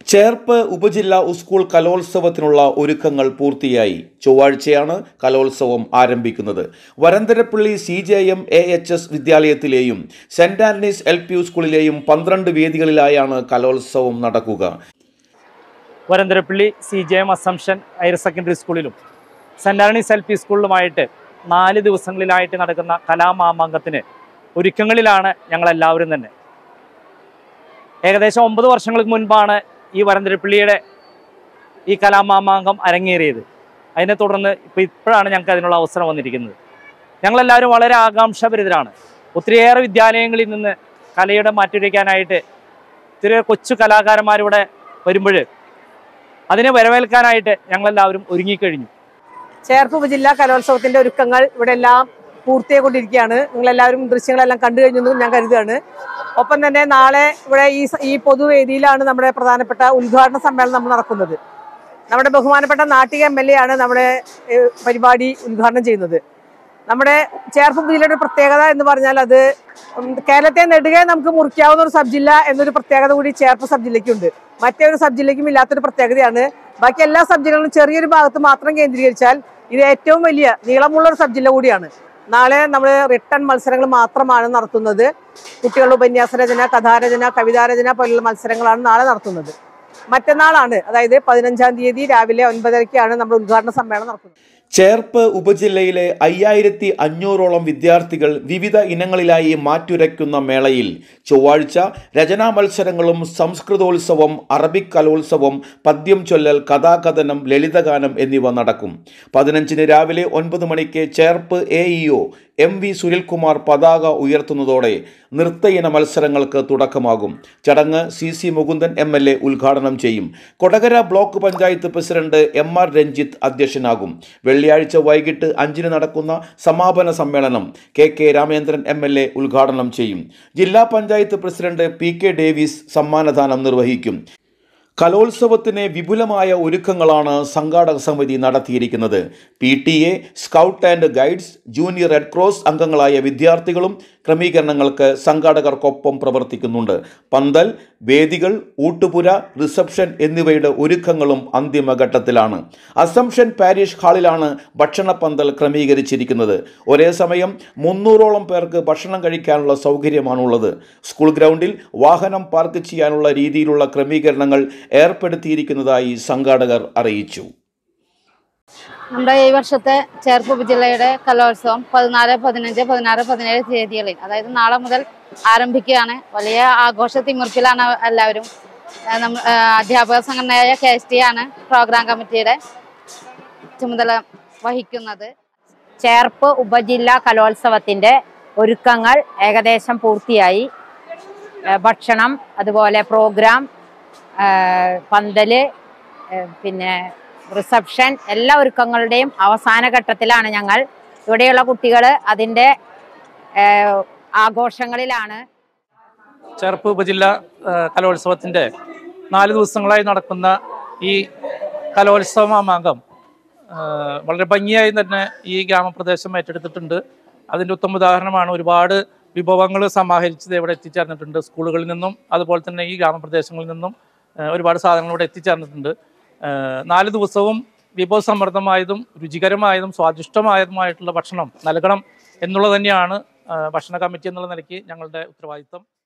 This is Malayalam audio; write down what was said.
ചേർപ്പ് ഉപജില്ലാ സ്കൂൾ കലോത്സവത്തിനുള്ള ഒരുക്കങ്ങൾ പൂർത്തിയായി. ചൊവ്വാഴ്ചയാണ് കലോത്സവം ആരംഭിക്കുന്നത്. വരന്തരപ്പള്ളി CJM AHS വിദ്യാലയത്തിലെയും സെന്റ് ആന്റണീസ് LP സ്കൂളിലെയും 12 വേദികളിലായാണ് കലോത്സവം നടക്കുക. Varantharappally CJM assumption higher secondary സ്കൂളിലും സെന്റ് ആന്റണീസ് LP സ്കൂളിലുമായിട്ട് 4 ദിവസങ്ങളിലായിട്ട് നടക്കുന്ന കലാമാമാങ്കത്തിന് ഒരുക്കങ്ങളിലാണ് ഞങ്ങളെല്ലാവരും തന്നെ. ഏകദേശം 9 വർഷങ്ങൾക്ക് മുൻപാണ് ഈ വരന്തരപ്പള്ളിയുടെ ഈ കലാമാമാങ്കം അരങ്ങേറിയത്. അതിനെ തുടർന്ന് ഇപ്പോഴാണ് ഞങ്ങൾക്ക് അതിനുള്ള അവസരം വന്നിരിക്കുന്നത്. ഞങ്ങളെല്ലാവരും വളരെ ആകാംക്ഷാഭരിതരാണ്. ഒത്തിരിയേറെ വിദ്യാലയങ്ങളിൽ നിന്ന് കലയുടെ മാറ്റുരയ്ക്കാനായിട്ട് ഒത്തിരിയേറെ കൊച്ചു കലാകാരന്മാരിവിടെ വരുമ്പോൾ അതിനെ വരവേൽക്കാനായിട്ട് ഞങ്ങളെല്ലാവരും ഒരുങ്ങിക്കഴിഞ്ഞു. ചേർപ്പ് ഉപജില്ലാ കലോത്സവത്തിൻ്റെ ഒരുക്കങ്ങൾ ഇവിടെ എല്ലാം പൂർത്തിയായിക്കൊണ്ടിരിക്കുകയാണ്. നിങ്ങളെല്ലാവരും ദൃശ്യങ്ങളെല്ലാം കണ്ടു കഴിഞ്ഞെന്ന് ഞാൻ കരുതുകയാണ്. ഒപ്പം തന്നെ നാളെ ഇവിടെ ഈ പൊതുവേദിയിലാണ് നമ്മുടെ പ്രധാനപ്പെട്ട ഉദ്ഘാടന സമ്മേളനം നമ്മൾ നടക്കുന്നത്. നമ്മുടെ ബഹുമാനപ്പെട്ട നാട്ടിക MLA ആണ് നമ്മുടെ പരിപാടി ഉദ്ഘാടനം ചെയ്യുന്നത്. നമ്മുടെ ചേർപ്പ് ഉപജില്ലയുടെ പ്രത്യേകത എന്ന് പറഞ്ഞാൽ അത് കേരളത്തെ നെടുകെ നമുക്ക് മുറിക്കാവുന്ന ഒരു സബ് ജില്ല എന്നൊരു പ്രത്യേകത കൂടി ചേർപ്പ് സബ് ജില്ലയ്ക്കുണ്ട്. മറ്റൊരു സബ് ജില്ലയ്ക്കും ഇല്ലാത്തൊരു പ്രത്യേകതയാണ്. ബാക്കി എല്ലാ സബ് ജില്ലകളും ചെറിയൊരു ഭാഗത്ത് മാത്രം കേന്ദ്രീകരിച്ചാൽ ഇത് ഏറ്റവും വലിയ നീളമുള്ള ഒരു സബ് ജില്ല കൂടിയാണ്. നാളെ നമ്മൾ റിട്ടൺ മത്സരങ്ങൾ മാത്രമാണ് നടത്തുന്നത്. കുട്ടികളുടെ ഉപന്യാസ രചന, കഥാരചന, കവിതാരചന പോലുള്ള മത്സരങ്ങളാണ് നാളെ നടത്തുന്നത്. മറ്റന്നാളാണ്, അതായത് 15-ാം തീയതി രാവിലെ 9:30-ക്കാണ് നമ്മൾ ഉദ്ഘാടന സമ്മേളനം നടക്കുന്നത്. ചേർപ്പ് ഉപജില്ലയിലെ 5500ഓളം വിദ്യാർത്ഥികൾ വിവിധ ഇനങ്ങളിലായി മാറ്റുരയ്ക്കുന്ന മേളയിൽ ചൊവ്വാഴ്ച രചനാ മത്സരങ്ങളും സംസ്കൃതോത്സവം, അറബിക് കലോത്സവം, പദ്യം ചൊല്ലൽ, കഥാകഥനം, ലളിതഗാനം എന്നിവ നടക്കും. 15-ന് രാവിലെ 9 മണിക്ക് ചേർപ്പ് AEO MV സുനിൽകുമാർ പതാക ഉയർത്തുന്നതോടെ നൃത്തയിന മത്സരങ്ങൾക്ക് തുടക്കമാകും. ചടങ്ങ് CC മുകുന്ദൻ MLA ഉദ്ഘാടനം ചെയ്യും. Kodakara block panchayat president MR Ranjith അധ്യക്ഷനാകും. വെള്ളിയാഴ്ച വൈകിട്ട് 5-ന് നടക്കുന്ന സമാപന സമ്മേളനം KK രാമേന്ദ്രൻ MLA ഉദ്ഘാടനം ചെയ്യും. ജില്ലാ പഞ്ചായത്ത് പ്രസിഡന്റ് PK ഡേവിസ് സമ്മാനദാനം നിർവഹിക്കും. കലോത്സവത്തിന് വിപുലമായ ഒരുക്കങ്ങളാണ് സംഘാടക സമിതി നടത്തിയിരിക്കുന്നത്. PTA, scout and guides, junior red cross അംഗങ്ങളായ വിദ്യാർത്ഥികളും ക്രമീകരണങ്ങൾക്ക് സംഘാടകർക്കൊപ്പം പ്രവർത്തിക്കുന്നുണ്ട്. പന്തൽ, വേദികൾ, ഊട്ടുപുര, റിസപ്ഷൻ എന്നിവയുടെ ഒരുക്കങ്ങളും അന്തിമഘട്ടത്തിലാണ്. അസംഷൻ പാരിഷ് ഹാളിലാണ് ഭക്ഷണപ്പന്തൽ ക്രമീകരിച്ചിരിക്കുന്നത്. ഒരേ സമയം 300ഓളം പേർക്ക് ഭക്ഷണം കഴിക്കാനുള്ള സൗകര്യമാണുള്ളത്. സ്കൂൾ ഗ്രൗണ്ടിൽ വാഹനം പാർക്ക് ചെയ്യാനുള്ള രീതിയിലുള്ള ക്രമീകരണങ്ങൾ ഏർപ്പെടുത്തിയിരിക്കുന്നതായി സംഘാടകർ അറിയിച്ചു. നമ്മുടെ ഈ വർഷത്തെ ചേർപ്പ് ഉപജില്ലയുടെ കലോത്സവം 14, 15, 16, 17 തീയതികളിൽ, അതായത് നാളെ മുതൽ ആരംഭിക്കുകയാണ്. വലിയ ആഘോഷ തിമിർപ്പിലാണ് എല്ലാവരും. അധ്യാപക സംഘടനയായ KST ആണ് പ്രോഗ്രാം കമ്മിറ്റിയുടെ ചുമതല വഹിക്കുന്നത്. ചേർപ്പ് ഉപജില്ലാ കലോത്സവത്തിൻ്റെ ഒരുക്കങ്ങൾ ഏകദേശം പൂർത്തിയായി. ഭക്ഷണം, അതുപോലെ പ്രോഗ്രാം, പന്തല്, പിന്നെ റിസപ്ഷൻ, എല്ലാ ഒരുക്കങ്ങളുടെയും അവസാന ഘട്ടത്തിലാണ് ഞങ്ങൾ. ഇവിടെയുള്ള കുട്ടികൾ അതിൻ്റെ ആഘോഷങ്ങളിലാണ്. ചേർപ്പ് ഉപജില്ലാ കലോത്സവത്തിൻ്റെ 4 ദിവസങ്ങളായി നടക്കുന്ന ഈ കലോത്സവ മാമാങ്കം വളരെ ഭംഗിയായി തന്നെ ഈ ഗ്രാമപ്രദേശം ഏറ്റെടുത്തിട്ടുണ്ട്. അതിൻ്റെ ഉത്തമ ഉദാഹരണമാണ് ഒരുപാട് വിഭവങ്ങൾ സമാഹരിച്ചത് ഇവിടെ എത്തിച്ചേർന്നിട്ടുണ്ട്. സ്കൂളുകളിൽ നിന്നും അതുപോലെ തന്നെ ഈ ഗ്രാമപ്രദേശങ്ങളിൽ നിന്നും ഒരുപാട് സാധനങ്ങൾ ഇവിടെ എത്തിച്ചേർന്നിട്ടുണ്ട്. 4 ദിവസവും വിഭവസമൃദ്ധമായതും രുചികരമായതും സ്വാദിഷ്ടമായതുമായിട്ടുള്ള ഭക്ഷണം നൽകണം എന്നുള്ളത് തന്നെയാണ് ഭക്ഷണ കമ്മിറ്റി എന്നുള്ള നിലയ്ക്ക് ഞങ്ങളുടെ ഉത്തരവാദിത്തം.